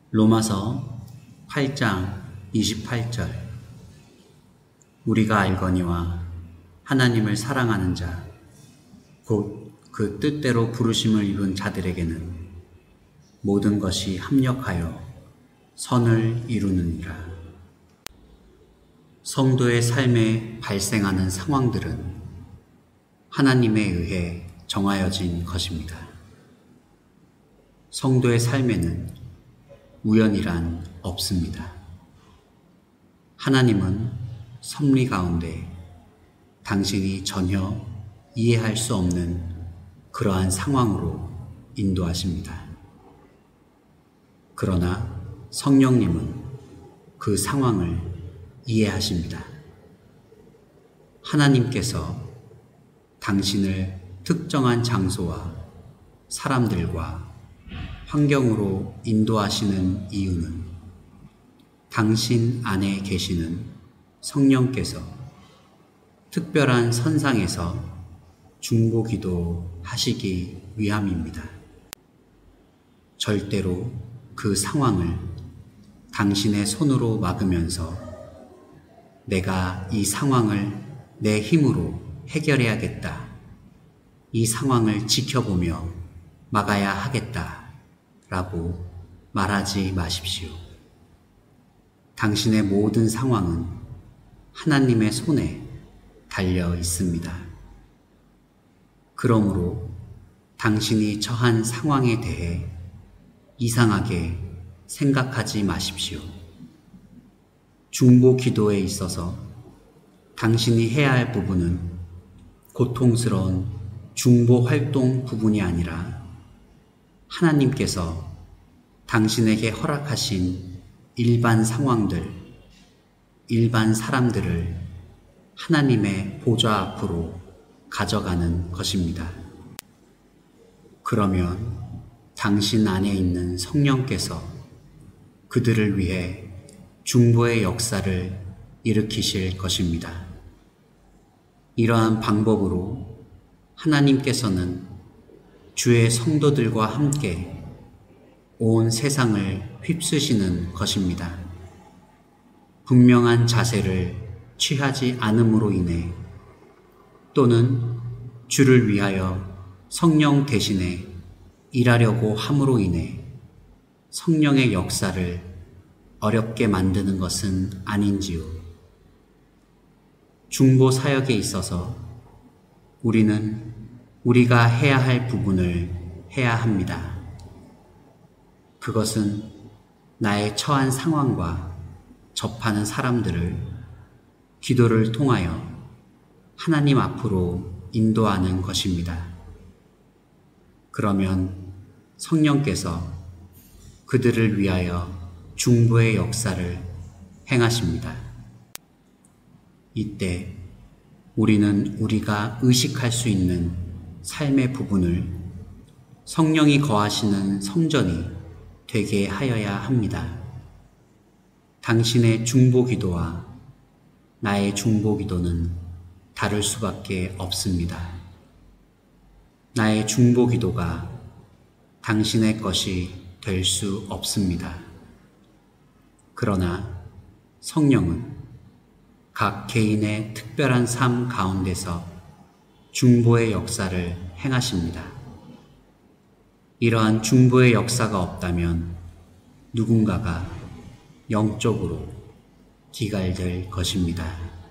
로마서 8장 28절. 우리가 알거니와 하나님을 사랑하는 자, 곧 그 뜻대로 부르심을 입은 자들에게는 모든 것이 합력하여 선을 이루느니라. 성도의 삶에 발생하는 상황들은 하나님에 의해 정하여진 것입니다. 성도의 삶에는 우연이란 없습니다. 하나님은 섭리 가운데 당신이 전혀 이해할 수 없는 그러한 상황으로 인도하십니다. 그러나 성령님은 그 상황을 이해하십니다. 하나님께서 당신을 특정한 장소와 사람들과 환경으로 인도하시는 이유는 당신 안에 계시는 성령께서 특별한 선상에서 중보기도 하시기 위함입니다. 절대로 그 상황을 당신의 손으로 막으면서 내가 이 상황을 내 힘으로 해결해야겠다, 이 상황을 지켜보며 막아야 하겠다 라고 말하지 마십시오. 당신의 모든 상황은 하나님의 손에 달려 있습니다. 그러므로 당신이 처한 상황에 대해 이상하게 생각하지 마십시오. 중보 기도에 있어서 당신이 해야 할 부분은 고통스러운 중보 활동 부분이 아니라 하나님께서 당신에게 허락하신 일반 상황들, 일반 사람들을 하나님의 보좌 앞으로 가져가는 것입니다. 그러면 당신 안에 있는 성령께서 그들을 위해 중보의 역사를 일으키실 것입니다. 이러한 방법으로 하나님께서는 주의 성도들과 함께 온 세상을 휩쓰시는 것입니다. 분명한 자세를 취하지 않음으로 인해 또는 주를 위하여 성령 대신에 일하려고 함으로 인해 성령의 역사를 어렵게 만드는 것은 아닌지요. 중보 사역에 있어서 우리는 우리가 해야 할 부분을 해야 합니다. 그것은 나의 처한 상황과 접하는 사람들을 기도를 통하여 하나님 앞으로 인도하는 것입니다. 그러면 성령께서 그들을 위하여 중보의 역사를 행하십니다. 이때 우리는 우리가 의식할 수 있는 삶의 부분을 성령이 거하시는 성전이 되게 하여야 합니다. 당신의 중보 기도와 나의 중보 기도는 다를 수밖에 없습니다. 나의 중보 기도가 당신의 것이 될 수 없습니다. 그러나 성령은 각 개인의 특별한 삶 가운데서 중보의 역사를 행하십니다. 이러한 중보의 역사가 없다면 누군가가 영적으로 기갈될 것입니다.